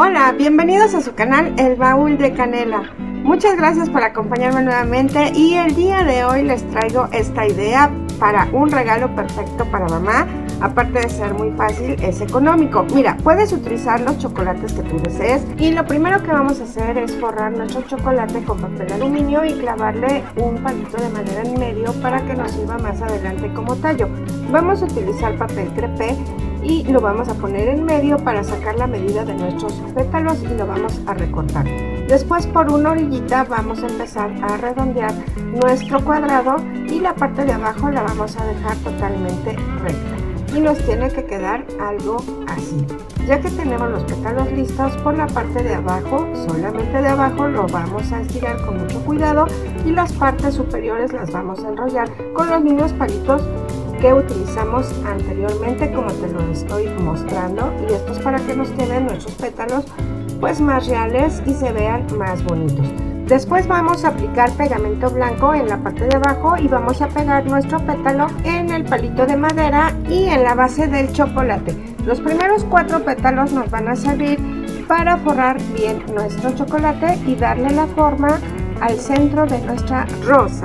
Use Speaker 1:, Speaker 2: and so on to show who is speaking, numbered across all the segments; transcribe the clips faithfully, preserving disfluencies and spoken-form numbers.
Speaker 1: Hola, bienvenidos a su canal El Baúl de Canela. Muchas gracias por acompañarme nuevamente y el día de hoy les traigo esta idea para un regalo perfecto para mamá. Aparte de ser muy fácil, es económico. Mira, puedes utilizar los chocolates que tú desees y lo primero que vamos a hacer es forrar nuestro chocolate con papel aluminio y clavarle un palito de madera en medio para que nos sirva más adelante como tallo. Vamos a utilizar papel crepé y lo vamos a poner en medio para sacar la medida de nuestros pétalos y lo vamos a recortar. Después por una orillita vamos a empezar a redondear nuestro cuadrado y la parte de abajo la vamos a dejar totalmente recta. Y nos tiene que quedar algo así. Ya que tenemos los pétalos listos, por la parte de abajo, solamente de abajo, lo vamos a estirar con mucho cuidado y las partes superiores las vamos a enrollar con los mismos palitos que utilizamos anteriormente, como te lo estoy mostrando, y esto es para que nos queden nuestros pétalos pues más reales y se vean más bonitos. Después vamos a aplicar pegamento blanco en la parte de abajo y vamos a pegar nuestro pétalo en el palito de madera y en la base del chocolate. Los primeros cuatro pétalos nos van a servir para forrar bien nuestro chocolate y darle la forma al centro de nuestra rosa.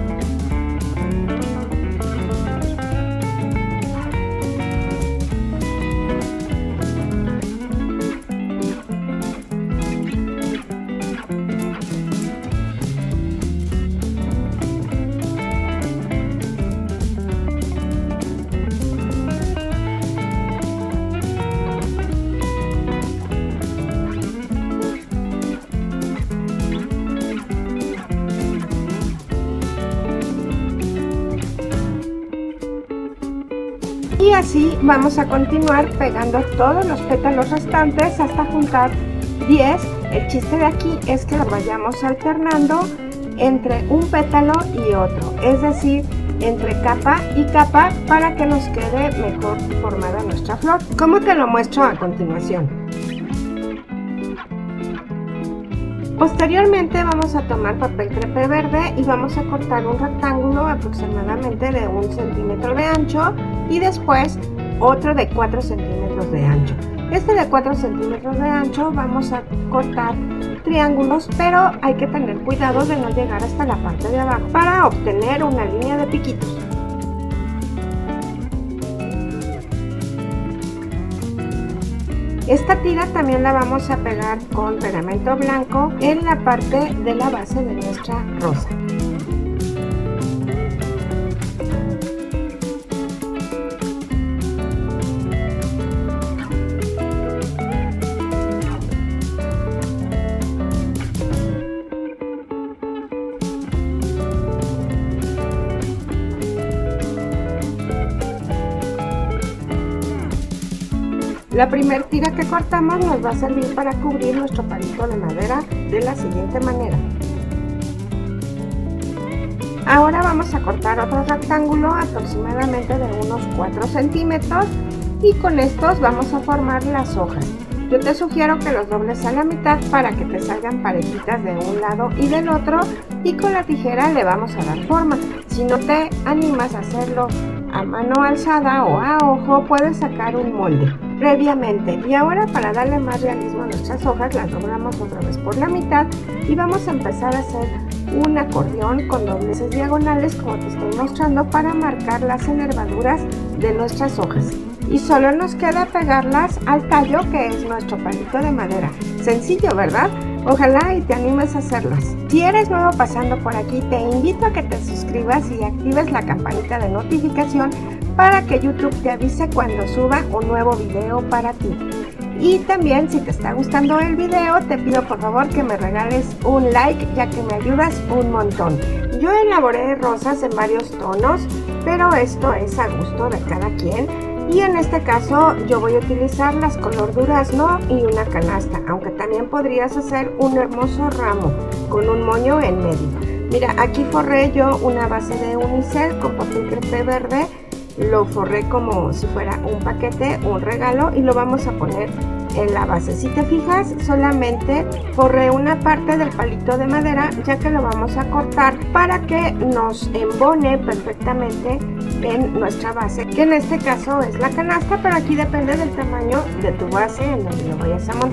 Speaker 1: Y así vamos a continuar pegando todos los pétalos restantes hasta juntar diez. El chiste de aquí es que lo vayamos alternando entre un pétalo y otro, es decir, entre capa y capa para que nos quede mejor formada nuestra flor, como te lo muestro a continuación. Posteriormente vamos a tomar papel crepé verde y vamos a cortar un rectángulo aproximadamente de un centímetro de ancho y después otro de cuatro centímetros de ancho. Este de cuatro centímetros de ancho vamos a cortar triángulos, pero hay que tener cuidado de no llegar hasta la parte de abajo para obtener una línea de piquitos. Esta tira también la vamos a pegar con pegamento blanco en la parte de la base de nuestra rosa. La primera tira que cortamos nos va a servir para cubrir nuestro palito de madera de la siguiente manera. Ahora vamos a cortar otro rectángulo aproximadamente de unos cuatro centímetros y con estos vamos a formar las hojas. Yo te sugiero que los dobles a la mitad para que te salgan parejitas de un lado y del otro y con la tijera le vamos a dar forma. Si no te animas a hacerlo a mano alzada o a ojo, puedes sacar un molde previamente. Y ahora, para darle más realismo a nuestras hojas, las doblamos otra vez por la mitad y vamos a empezar a hacer un acordeón con dobleces diagonales, como te estoy mostrando, para marcar las enervaduras de nuestras hojas. Y solo nos queda pegarlas al tallo, que es nuestro palito de madera. Sencillo, ¿verdad? Ojalá y te animes a hacerlas. Si eres nuevo pasando por aquí, te invito a que te suscribas y actives la campanita de notificación para que YouTube te avise cuando suba un nuevo video para ti. Y también, si te está gustando el video, te pido por favor que me regales un like, ya que me ayudas un montón. Yo elaboré rosas en varios tonos, pero esto es a gusto de cada quien. Y en este caso yo voy a utilizar las color durazno y una canasta, aunque también podrías hacer un hermoso ramo con un moño en medio. Mira, aquí forré yo una base de unicel con papel crepé verde, lo forré como si fuera un paquete, un regalo, y lo vamos a poner en la base. Si te fijas, solamente forré una parte del palito de madera, ya que lo vamos a cortar para que nos embone perfectamente en nuestra base, que en este caso es la canasta, pero aquí depende del tamaño de tu base en donde lo vayas a montar.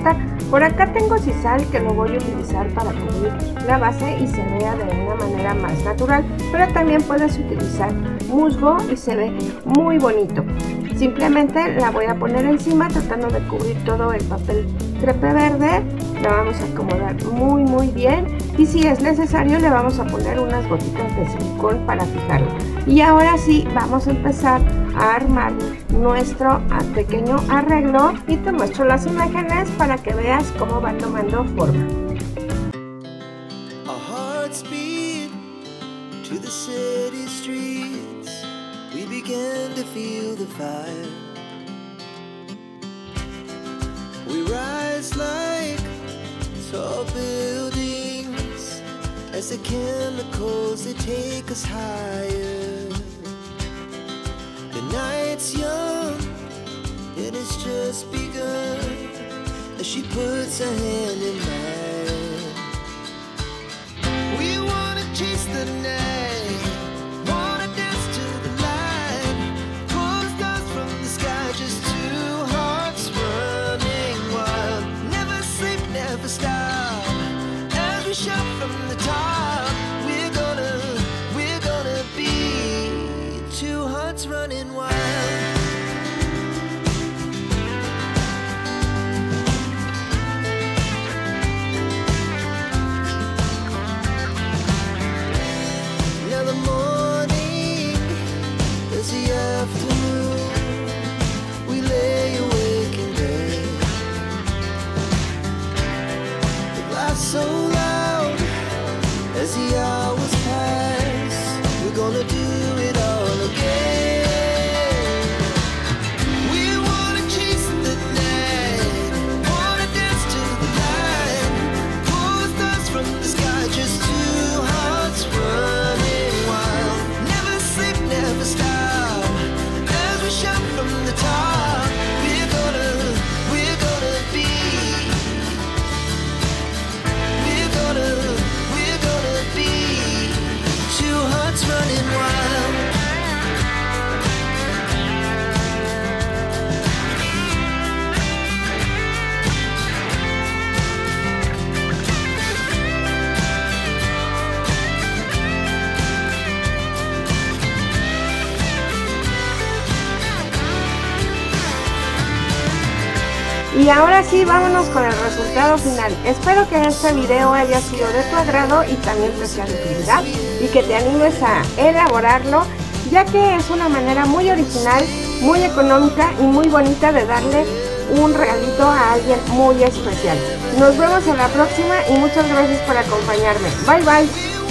Speaker 1: Por acá tengo sisal que lo voy a utilizar para cubrir la base y se vea de una manera más natural, pero también puedes utilizar musgo y se ve muy bonito. Simplemente la voy a poner encima tratando de cubrir todo el papel crepe verde. La vamos a acomodar muy muy bien y si es necesario le vamos a poner unas gotitas de silicón para fijarlo. Y ahora sí vamos a empezar a armar nuestro pequeño arreglo y te muestro las imágenes para que veas cómo va tomando forma.
Speaker 2: Tall buildings, as the chemicals they take us higher. The night's young, and it's just begun, as she puts her hand in mine. We wanna chase the night, wanna dance to the light, pull stars from the sky, just two hearts running wild. Never sleep, never stop. Shot from the top, we're gonna, we're gonna be two hearts running wild. Now the morning is the afternoon, we lay awake in bed. The life's so loud as the hours pass, we're gonna do it all again. We wanna chase the night, wanna dance to the light, pull stars from the sky, just two hearts running wild. Never sleep, never stop, as we shout from the top. We're gonna, we're gonna be, we're gonna, two hearts running wild.
Speaker 1: Y ahora sí, vámonos con el resultado final. Espero que este video haya sido de tu agrado y también te sea de utilidad y que te animes a elaborarlo, ya que es una manera muy original, muy económica y muy bonita de darle un regalito a alguien muy especial. Nos vemos en la próxima y muchas gracias por acompañarme. Bye bye.